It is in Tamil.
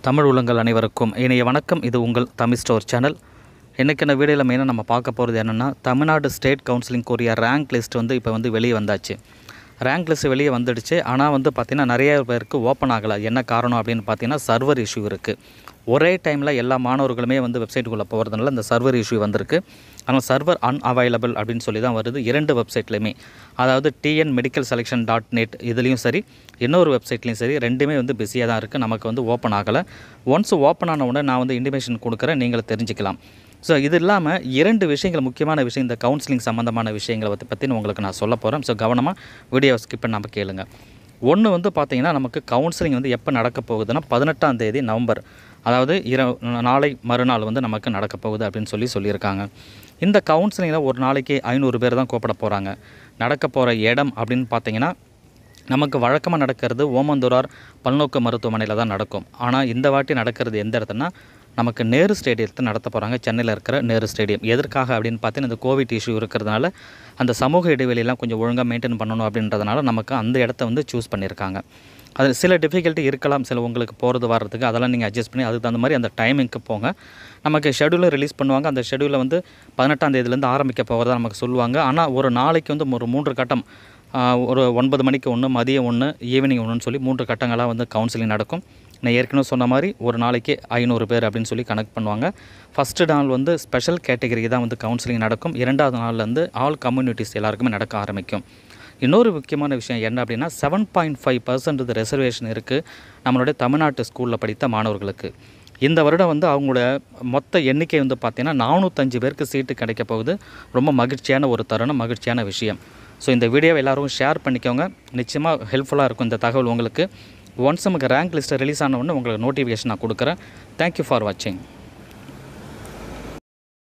தமிழ் உள்ளங்கள் அனைவருக்கும் இனிய வணக்கம். இது உங்கள் தமிழ் ஸ்டோர் சேனல். இன்றைக்கான வீடியோவில் மெயினாக நம்ம பார்க்க போகிறது என்னென்னா, தமிழ்நாடு ஸ்டேட் கவுன்சிலிங் கோரிய ரேங்க் லிஸ்ட் இப்போ வெளியே வந்தாச்சு. ரேங்க் லிஸ்ட் வெளியே வந்துடுச்சு. ஆனால் பார்த்திங்கன்னா நிறைய பேருக்கு ஓப்பன் ஆகலை. என்ன காரணம் அப்படின்னு பார்த்தீங்கன்னா, சர்வர் இஷ்யூ இருக்குது. ஒரே டைமில் எல்லா மாணவர்களுமே வெப்சைட்டுக்குள்ளே போகிறதுனால இந்த சர்வர் இஷ்யூ வந்திருக்கு. ஆனால் சர்வர் அன்அவைலபிள் அப்படின்னு சொல்லி தான் வருது இரண்டு வெப்சைட்லையுமே. அதாவது tnmedicalselection.net இதுலேயும் சரி, இன்னொரு வெப்சைட்லேயும் சரி, ரெண்டுமே பிஸியாக தான் இருக்குது. நமக்கு ஓப்பன் ஆகலை. ஒன்ஸ் ஓப்பன் ஆன உடனே நான் இன்டிமேஷன் கொடுக்குறேன், நீங்கள் தெரிஞ்சுக்கலாம். ஸோ இது இல்லாமல் இரண்டு விஷயங்கள், முக்கியமான விஷயம், இந்த கவுன்சிலிங் சம்மந்தமான விஷயங்களை பற்றி உங்களுக்கு நான் சொல்ல போகிறேன். ஸோ கவனமாக வீடியோவை ஸ்கிப் பண்ணாமல் கேளுங்க. ஒன்று பார்த்திங்கன்னா, நமக்கு கவுன்சிலிங் எப்போ நடக்க போகுதுன்னா 18ஆம் தேதி நவம்பர், அதாவது நாளை மறுநாள் நமக்கு நடக்க போகுது அப்படின்னு சொல்லியிருக்காங்க. இந்த கவுன்சிலிங்கில் ஒரு நாளைக்கு 500 பேர் தான் கூப்பிட போகிறாங்க. நடக்க போகிற இடம் அப்படின்னு பார்த்திங்கன்னா, நமக்கு வழக்கமாக நடக்கிறது ஓமந்தூரார் பல்நோக்கு மருத்துவமனையில் தான் நடக்கும். ஆனால் இந்த வாட்டி நடக்கிறது எந்த இடத்துனா, நமக்கு நேரு ஸ்டேடியத்தில் நடத்த போகிறாங்க. சென்னையில் இருக்கிற நேரு ஸ்டேடியம். எதற்காக அப்படின்னு பார்த்தீங்கன்னா, இந்த கோவிட் இஷ்யூ இருக்கிறதுனால அந்த சமூக இடைவெளியெல்லாம் கொஞ்சம் ஒழுங்காக மெயின்டைன் பண்ணணும் அப்படின்றதுனால நமக்கு அந்த இடத்த சூஸ் பண்ணியிருக்காங்க. அதில் சில டிஃபிகல்ட்டி இருக்கலாம், சில உங்களுக்கு போகிறது வர்றதுக்கு. அதெல்லாம் நீங்கள் அட்ஜஸ்ட் பண்ணி அதுக்கு தகுந்த மாதிரி அந்த டைமிங்க்கு போங்க. நமக்கு ஷெடியூலை ரிலீஸ் பண்ணுவாங்க. அந்த ஷெடியூலை 18ஆம் தேதியிலேருந்து ஆரம்பிக்க போகிறதா நமக்கு சொல்லுவாங்க. ஆனால் ஒரு நாளைக்கு ஒரு 3 கட்டம், ஒரு 9 மணிக்கு 1, மதியம் 1, ஈவினிங் 1ன்னு சொல்லி 3 கட்டங்களாக கவுன்சிலிங் நடக்கும். நான் ஏற்கனவே சொன்ன மாதிரி ஒரு நாளைக்கு 500 பேர் அப்படின்னு சொல்லி கனெக்ட் பண்ணுவாங்க. ஃபஸ்ட்டு நாள் ஸ்பெஷல் கேட்டகரிக்கு தான் கவுன்சிலிங் நடக்கும். 2வது நாள்லேருந்து ஆல் கம்யூனிட்டிஸ் எல்லாருக்குமே நடக்க ஆரம்பிக்கும். இன்னொரு முக்கியமான விஷயம் என்ன அப்படின்னா, 7.5% ரிசர்வேஷன் இருக்குது நம்மளுடைய தமிழ்நாட்டு ஸ்கூலில் படித்த மாணவர்களுக்கு. இந்த வருடம் அவங்களோட மொத்த எண்ணிக்கை பார்த்திங்கன்னா 405 பேருக்கு சீட்டு கிடைக்க போகுது. ரொம்ப மகிழ்ச்சியான ஒரு தருணம், மகிழ்ச்சியான விஷயம். ஸோ இந்த வீடியோவை எல்லோரும் ஷேர் பண்ணிக்கோங்க. நிச்சயமாக ஹெல்ப்ஃபுல்லாக இருக்கும் இந்த தகவல் உங்களுக்கு. ஒன்ஸ் நமக்கு ரேங்க் லிஸ்ட்டை ரிலீஸ் ஆன உடனே உங்களுக்கு நோட்டிஃபிகேஷன் நான் கொடுக்குறேன். தேங்க்யூ ஃபார் வாட்சிங்.